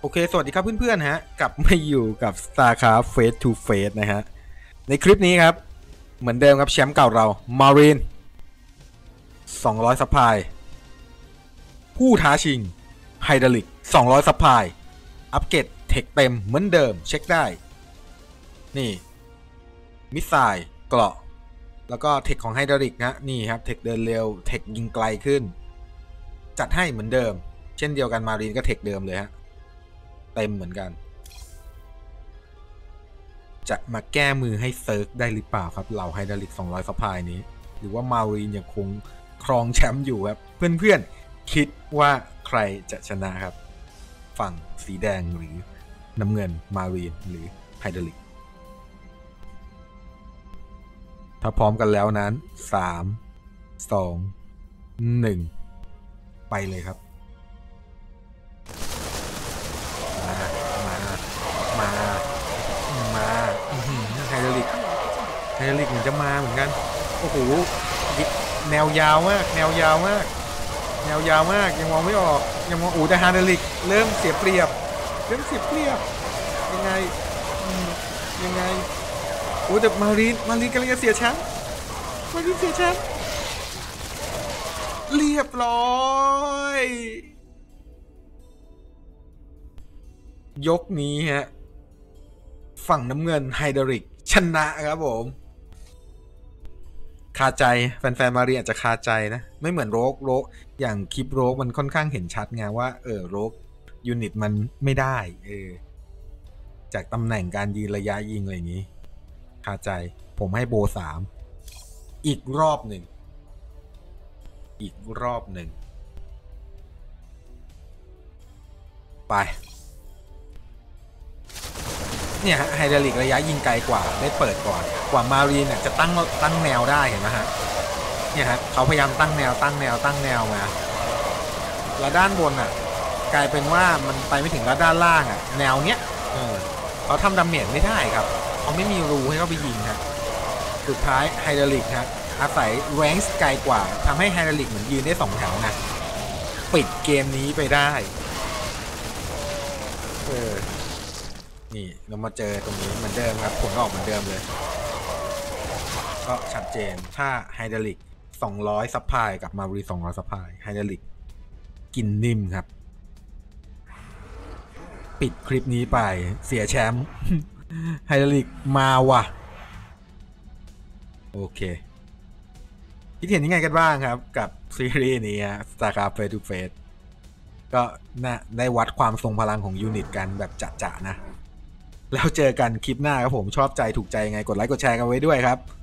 โอเคสวัสดีครับเพื่อนๆฮะกลับมาอยู่กับ StarCraft Face to Face นะฮะในคลิปนี้ครับเหมือนเดิมครับแชมป์เก่าเรา Marine 200ซัพพลายผู้ท้าชิง Hydraulic 200ซัพพลายอัปเกรดเทคเต็มเหมือนเดิมเช็คได้นี่มิสไซล์เกราะแล้วก็เทคของ Hydraulic นะนี่ครับเทคเดินเร็วเทคยิงไกลขึ้นจัดให้เหมือนเดิมเช่นเดียวกัน Marine ก็เทคเดิมเลยฮะเต็มเหมือนกันจะมาแก้มือให้เซิร์กได้หรือเปล่าครับเหล่าไฮดรอลิก200ซัพพลายนี้หรือว่ามารีนยังคงครองแชมป์อยู่ครับเพื่อนๆคิดว่าใครจะชนะครับฝั่งสีแดงหรือน้ำเงินมารีนหรือไฮดรอลิกถ้าพร้อมกันแล้วนั้น3 2 1ไปเลยครับมาไฮดรอลิกเหมือนจะมาเหมือนกันโอ้โหแนวยาวมากแนวยาวมากยังมองไม่ออกยังมองแต่ไฮดรอลิกเริ่มเสียเปรียบยังไงโอ้แต่มารีนกำลังจะเสียแชมป์เรียบร้อยยกนี้ฮะฝั่งน้ำเงินไฮดรอลิกชนะครับผมคาใจแฟนๆมาเรียอาจจะคาใจนะไม่เหมือนโรกอย่างคลิปโรกมันค่อนข้างเห็นชัดไงว่าโรกยูนิตมันไม่ได้จากตำแหน่งการยืนระยะยิงอะไรอย่างนี้คาใจผมให้โบ3อีกรอบหนึ่งไปเนี่ยไฮดรอลิกระยะยิงไกลกว่าได้เปิดก่อนกว่ามารีนเนี่ยจะตั้งแนวได้เห็นไหมฮะเนี่ยฮะเขาพยายามตั้งแนวมาแล้วด้านบนอ่ะกลายเป็นว่ามันไปไม่ถึงแล้วด้านล่างอ่ะแนวเนี้ยเขาทำดาเมจไม่ได้ครับเขาไม่มีรูให้เขาไปยิงครับสุดท้ายไฮดรอลิกครับอาศัยแรงส์ไกลกว่าทำให้ไฮดรอลิกเหมือนยืนได้2แถวนะปิดเกมนี้ไปได้นี่เรามาเจอตรงนี้เหมือนเดิมครับผลออกเหมือนเดิมเลยก็ชัดเจนถ้าไฮดรอลิก200ซัพพลายกับมารี200ซัพพลายไฮดรอลิกกินนิ่มครับปิดคลิปนี้ไปเสียแชมป์ไฮดรอลิกมาว่ะโอเคคิดเห็นยังไงกันบ้างครับกับซีรีส์นี้ StarCraft Face to Face ก็น่าได้วัดความทรงพลังของยูนิตกันแบบจะๆนะแล้วเจอกันคลิปหน้าครับผมชอบใจถูกใจยังไงกดไลค์กดแชร์กันไว้ด้วยครับ